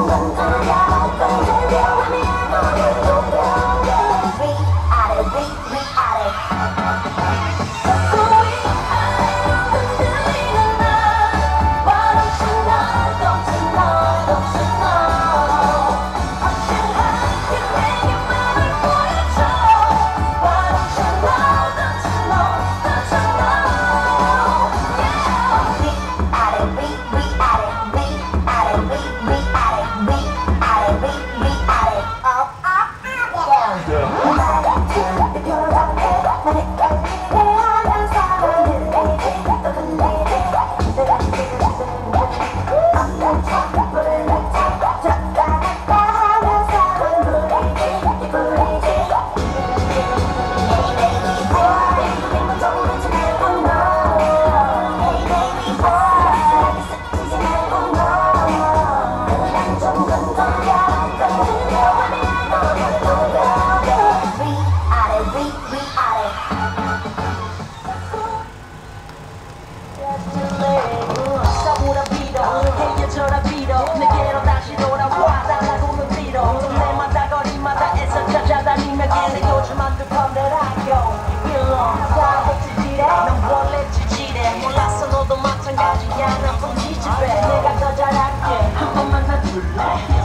내게로 다시 돌아와 달라고 눈빛로 동네마다 거리마다 애써 찾아다니며 길에 요즘만 듯한 데라고 일론 다 복지지래 넌 원래 지지래 몰랐어 너도 마찬가지야 난 본 지집에 내가 더 잘할게 한 번만 놔줄래